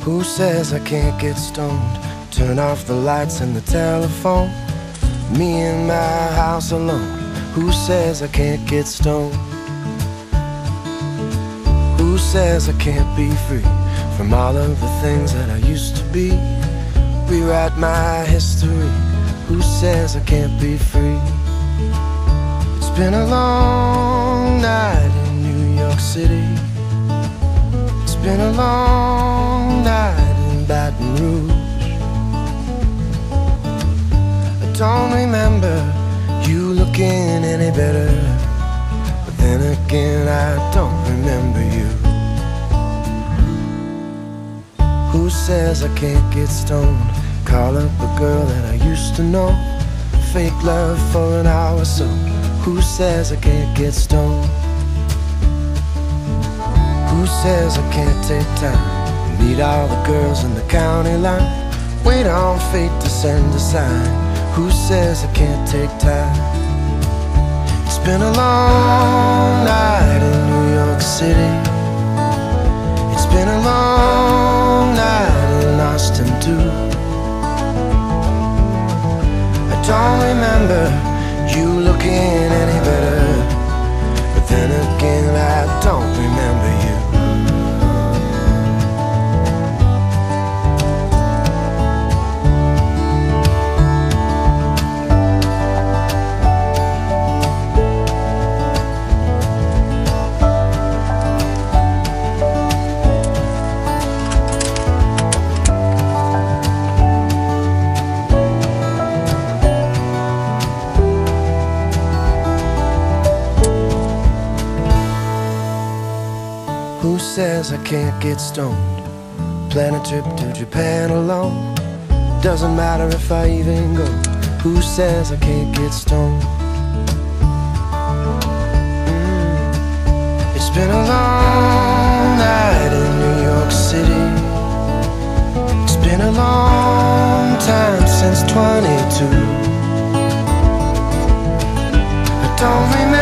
Who says I can't get stoned? Turn off the lights and the telephone. Me in my house alone. Who says I can't get stoned? Who says I can't be free from all of the things that I used to be? Rewrite my history. Who says I can't be free? It's been a long night in New York City. It's been a long night in Baton Rouge. I don't remember you looking any better, but then again I don't remember you. Who says I can't get stoned? Call up a girl that I used to know. Fake love for an hour or so. Who says I can't get stoned? Who says I can't take time and meet all the girls in the county line? Wait on fate to send a sign. Who says I can't take time? It's been a long night in New York City. It's been a long night in Austin too. I don't remember you looking any better, but then again I don't remember you. Who says I can't get stoned? Plan a trip to Japan alone. Doesn't matter if I even go. Who says I can't get stoned? It's been a long night in New York City. It's been a long time since 22. I don't remember